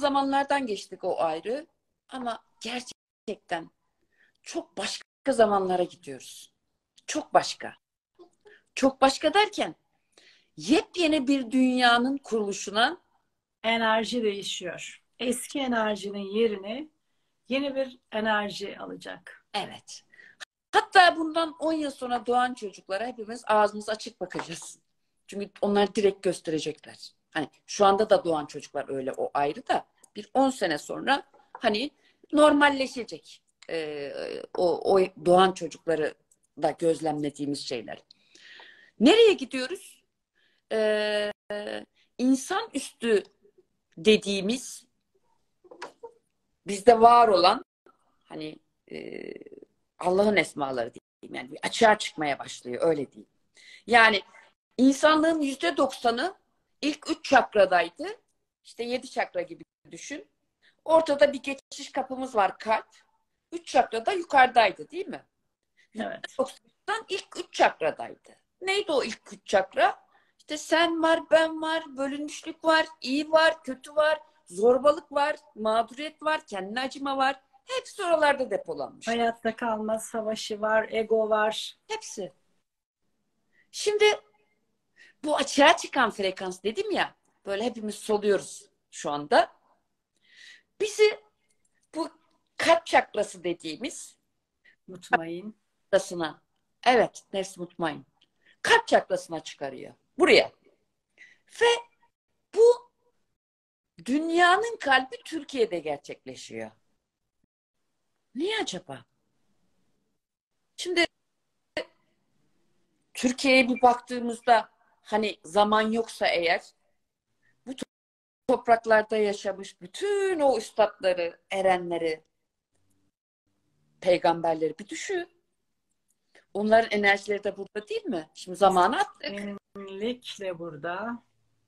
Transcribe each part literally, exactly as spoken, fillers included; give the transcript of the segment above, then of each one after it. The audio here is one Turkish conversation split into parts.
zamanlardan geçtik, o ayrı. Ama gerçekten çok başka zamanlara gidiyoruz. Çok başka. Çok başka derken yepyeni bir dünyanın kuruluşuna. Enerji değişiyor. Eski enerjinin yerini yeni bir enerji alacak. Evet. Hatta bundan on yıl sonra doğan çocuklara hepimiz ağzımız açık bakacağız. Çünkü onlar direkt gösterecekler. Hani şu anda da doğan çocuklar öyle, o ayrı da. Bir on sene sonra hani normalleşecek. Ee, o, o doğan çocukları da gözlemlediğimiz şeyler. Nereye gidiyoruz? Ee, insanüstü dediğimiz, bizde var olan, hani e, Allah'ın esmaları diyeyim. Yani bir açığa çıkmaya başlıyor, öyle diyeyim. Yani insanlığın yüzde doksanı ilk üç çakradaydı. İşte yedi çakra gibi düşün. Ortada bir geçiş kapımız var, kalp. Üç çakra da yukarıdaydı, değil mi? Evet. yüzde doksan ilk üç çakradaydı. Neydi o ilk üç çakra? İşte sen var, ben var, bölünmüşlük var, iyi var, kötü var, zorbalık var, mağduriyet var, kendine acıma var. Hepsi oralarda depolanmış. Hayatta kalma savaşı var, ego var. Hepsi. Şimdi bu açığa çıkan frekans dedim ya, böyle hepimiz soluyoruz şu anda. Bizi bu kalp çakrası dediğimiz Mutmain. çakrasına, evet, nefs mutmain, kalp çakrasına çıkarıyor. Buraya. Ve bu dünyanın kalbi Türkiye'de gerçekleşiyor. Niye acaba? Şimdi Türkiye'ye bir baktığımızda, hani zaman yoksa eğer, bu topraklarda yaşamış bütün o üstadları, erenleri, peygamberleri bir düşün. Onların enerjileri de burada değil mi? Şimdi zamanı attık. Kesinlikle burada.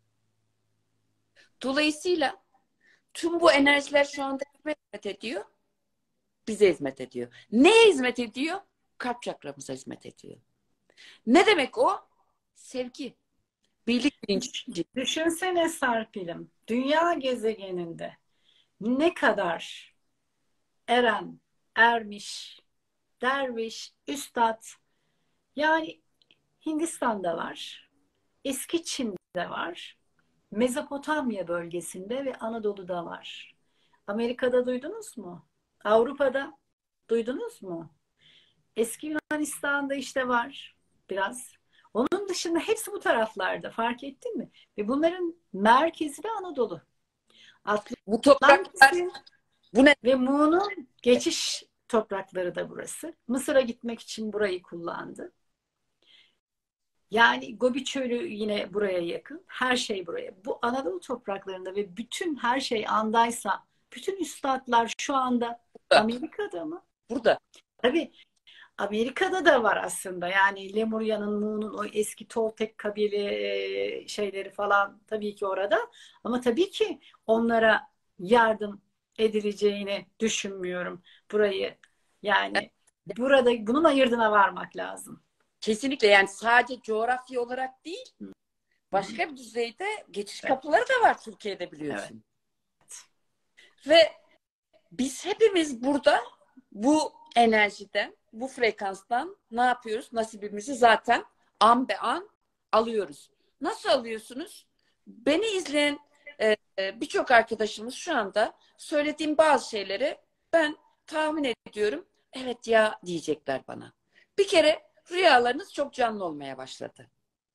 Dolayısıyla tüm bu enerjiler şu anda hizmet ediyor. Bize hizmet ediyor. Neye hizmet ediyor? Kalp çakramıza hizmet ediyor. Ne demek o? Sevgi, birlik bilinci. Düşünsene Serpil'im, dünya gezegeninde ne kadar eren, ermiş, derviş, üstad, yani Hindistan'da var, eski Çin'de var, Mezopotamya bölgesinde ve Anadolu'da var. Amerika'da duydunuz mu? Avrupa'da duydunuz mu? Eski Yunanistan'da işte var biraz. Onun dışında hepsi bu taraflarda, fark ettin mi? Ve bunların merkezi de Anadolu. Bu topraklar, Atlantis'in bu ne? ve Mu'nun geçiş toprakları da burası. Mısır'a gitmek için burayı kullandı. Yani Gobi Çölü yine buraya yakın. Her şey buraya. Bu Anadolu topraklarında ve bütün her şey andaysa, bütün üstadlar şu anda Burada. Amerika'da mı? Burada. Tabii Amerika'da da var aslında. Yani Lemurya'nın, Mu'nun o eski Toltek kabile e, şeyleri falan tabii ki orada. Ama tabii ki onlara yardım edileceğini düşünmüyorum. Burayı yani burada bunun ayırdına varmak lazım. Kesinlikle, yani sadece coğrafya olarak değil, Hı hı. başka bir düzeyde geçiş Evet, kapıları da var Türkiye'de, evet. biliyorsun. Ve biz hepimiz burada bu enerjiden, bu frekanstan ne yapıyoruz? Nasibimizi zaten an be an alıyoruz. Nasıl alıyorsunuz? Beni izleyen e, e, birçok arkadaşımız şu anda söylediğim bazı şeyleri ben tahmin ediyorum. Evet ya diyecekler bana. Bir kere rüyalarınız çok canlı olmaya başladı.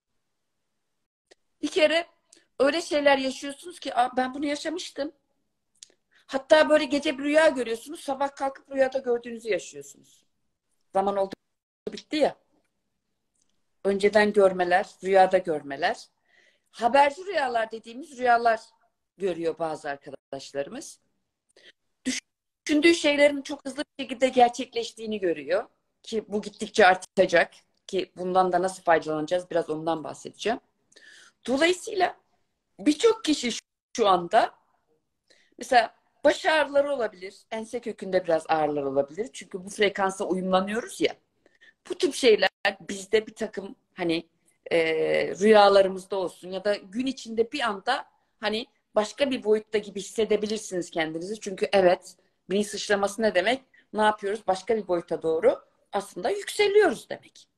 Bir kere öyle şeyler yaşıyorsunuz ki, ben bunu yaşamıştım. Hatta böyle gece bir rüya görüyorsunuz, sabah kalkıp rüyada gördüğünüzü yaşıyorsunuz. Zaman oldu bitti ya. Önceden görmeler, rüyada görmeler. Haberci rüyalar dediğimiz rüyalar görüyor bazı arkadaşlarımız. Düşündüğü şeylerin çok hızlı bir şekilde gerçekleştiğini görüyor. Ki bu gittikçe artacak. Ki bundan da nasıl faydalanacağız, biraz ondan bahsedeceğim. Dolayısıyla birçok kişi şu anda, mesela baş ağrıları olabilir, ense kökünde biraz ağrılar olabilir. Çünkü bu frekansa uyumlanıyoruz ya. Bu tip şeyler bizde bir takım, hani e, rüyalarımızda olsun ya da gün içinde bir anda hani başka bir boyutta gibi hissedebilirsiniz kendinizi. Çünkü evet, bilinç sıçraması ne demek? Ne yapıyoruz? Başka bir boyuta doğru aslında yükseliyoruz demek.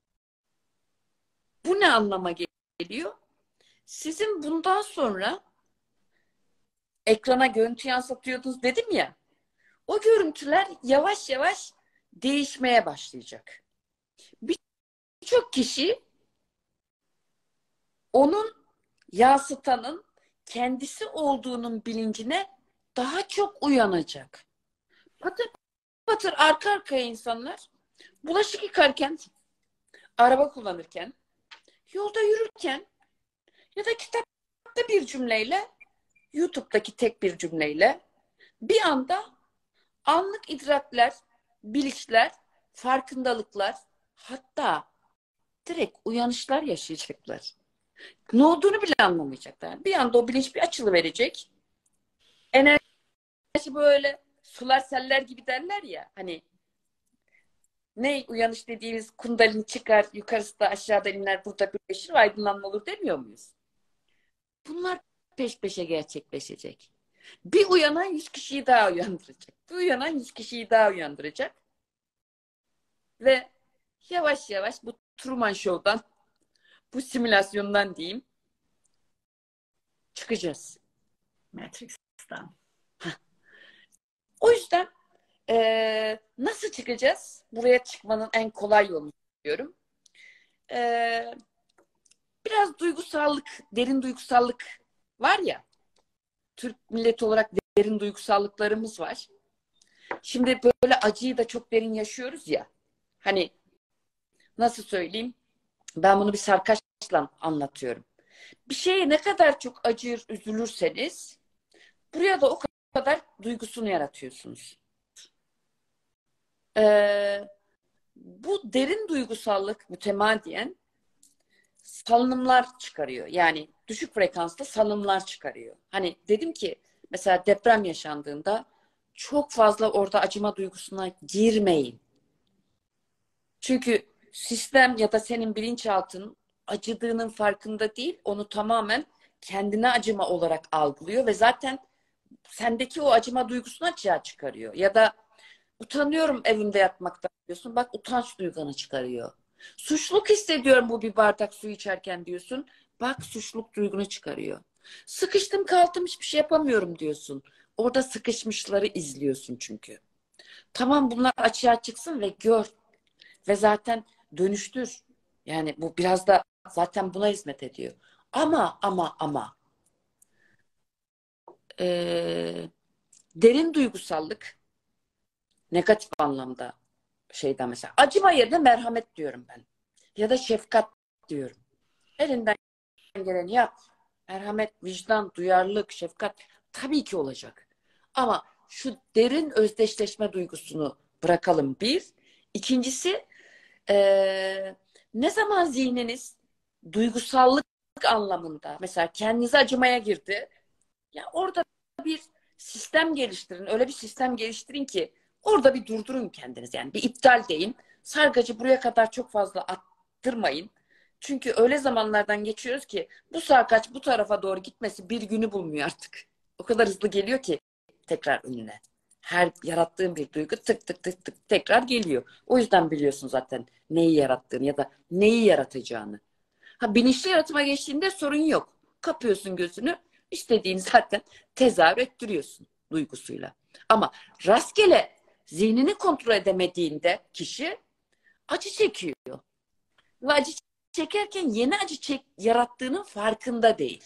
Bu ne anlama geliyor? Sizin bundan sonra ekrana görüntü yansıtıyordunuz dedim ya. O görüntüler yavaş yavaş değişmeye başlayacak. Birçok kişi onun yansıtanın kendisi olduğunun bilincine daha çok uyanacak. Patır patır arka arkaya insanlar bulaşık yıkarken, araba kullanırken, yolda yürürken ya da kitapta bir cümleyle, YouTube'daki tek bir cümleyle bir anda anlık idrakler, bilinçler, farkındalıklar, hatta direkt uyanışlar yaşayacaklar. Ne olduğunu bile anlamayacaklar. Bir anda o bilinç bir açılıverecek. Enerji böyle sular seller gibi derler ya. Hani ne uyanış dediğimiz kundalini çıkar, yukarısı da aşağıda iner, burada birleşir ve aydınlanma olur demiyor muyuz? Bunlar peş peşe gerçekleşecek. Bir uyanan yüz kişiyi daha uyandıracak. Bir uyanan yüz kişiyi daha uyandıracak. Ve yavaş yavaş bu Truman Show'dan, bu simülasyondan diyeyim, çıkacağız. Matrix'ten. O yüzden ee, nasıl çıkacağız? Buraya çıkmanın en kolay yolunu diyorum. Ee, biraz duygusallık, derin duygusallık var ya. Türk milleti olarak derin duygusallıklarımız var. Şimdi böyle acıyı da çok derin yaşıyoruz ya. Hani nasıl söyleyeyim? Ben bunu bir sarkaçla anlatıyorum. Bir şeye ne kadar çok acır, üzülürseniz buraya da o kadar duygusunu yaratıyorsunuz. Ee, bu derin duygusallık mütemadiyen salınımlar çıkarıyor. Yani düşük frekanslı salınımlar çıkarıyor. Hani dedim ki mesela deprem yaşandığında çok fazla orada acıma duygusuna girmeyin. Çünkü sistem ya da senin bilinçaltın acıdığının farkında değil, onu tamamen kendine acıma olarak algılıyor ve zaten sendeki o acıma duygusunu açığa çıkarıyor. Ya da utanıyorum evimde yatmaktan diyorsun. Bak utanç duygunu çıkarıyor. Suçluluk hissediyorum bu bir bardak su içerken diyorsun. Bak suçluluk duygunu çıkarıyor. Sıkıştım kaldım hiçbir şey yapamıyorum diyorsun. Orada sıkışmışları izliyorsun çünkü. Tamam bunlar açığa çıksın ve gör. Ve zaten dönüştür. Yani bu biraz da zaten buna hizmet ediyor. Ama ama ama ee, derin duygusallık negatif anlamda şeyden mesela acıma yerine merhamet diyorum ben. Ya da şefkat diyorum. Elinden geleni yap. Merhamet, vicdan, duyarlılık, şefkat tabii ki olacak. Ama şu derin özdeşleşme duygusunu bırakalım bir. İkincisi ee, ne zaman zihniniz duygusallık anlamında mesela kendinize acımaya girdi. Ya orada bir sistem geliştirin. Öyle bir sistem geliştirin ki orada bir durdurun kendiniz. Yani bir iptal deyin. Sargacı buraya kadar çok fazla attırmayın. Çünkü öyle zamanlardan geçiyoruz ki bu sarkaç bu tarafa doğru gitmesi bir günü bulmuyor artık. O kadar hızlı geliyor ki tekrar önüne. Her yarattığın bir duygu tık tık tık tık tekrar geliyor. O yüzden biliyorsun zaten neyi yarattığını ya da neyi yaratacağını. Ha bilinçli yaratıma geçtiğinde sorun yok. Kapıyorsun gözünü, istediğini zaten tezahür ettiriyorsun duygusuyla. Ama rastgele zihnini kontrol edemediğinde kişi acı çekiyor. Ve acı çekerken yeni acı çek yarattığının farkında değil.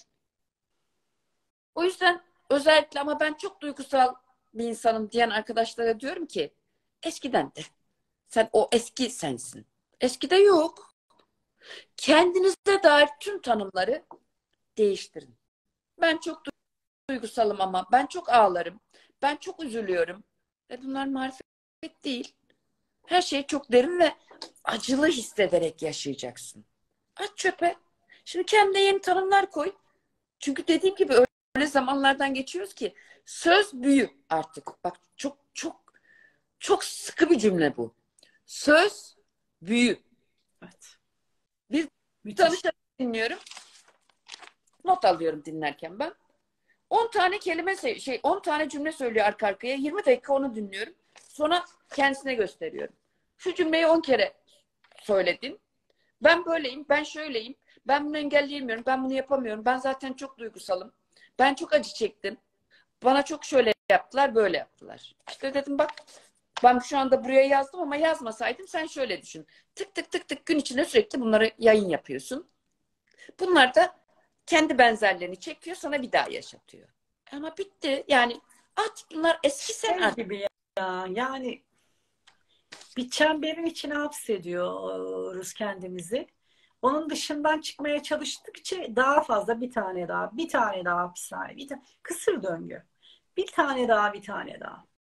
O yüzden özellikle ama ben çok duygusal bir insanım diyen arkadaşlara diyorum ki eskiden de sen o eski sensin. Eskide yok. Kendinize dair tüm tanımları değiştirin. Ben çok duygusalım ama ben çok ağlarım. Ben çok üzülüyorum. Ve bunlar marifet değil. Her şey çok derin ve acılı hissederek yaşayacaksın. At çöpe. Şimdi kendine yeni tanımlar koy. Çünkü dediğim gibi öyle zamanlardan geçiyoruz ki söz büyü artık. Bak çok çok çok sıkı bir cümle bu. Söz büyü. Evet. Bir Müthiş. danışan dinliyorum. Not alıyorum dinlerken ben. on tane kelime se- şey on tane cümle söylüyor arka arkaya. yirmi dakika onu dinliyorum. Sonra kendisine gösteriyorum. Şu cümleyi on kere söyledin. Ben böyleyim, ben şöyleyim. Ben bunu engelleyemiyorum, ben bunu yapamıyorum. Ben zaten çok duygusalım. Ben çok acı çektim. Bana çok şöyle yaptılar, böyle yaptılar. İşte dedim bak, ben şu anda buraya yazdım ama yazmasaydım sen şöyle düşün. Tık tık tık tık gün içinde sürekli bunları yayın yapıyorsun. Bunlar da kendi benzerlerini çekiyor, sana bir daha yaşatıyor. Ama bitti. Yani at bunlar eski sen Şey at. gibi ya, yani bir çemberin içine hapsediyoruz kendimizi. Onun dışından çıkmaya çalıştıkça daha fazla bir tane daha, bir tane daha hapishane, bir tane kısır döngü. Bir tane daha, bir tane daha.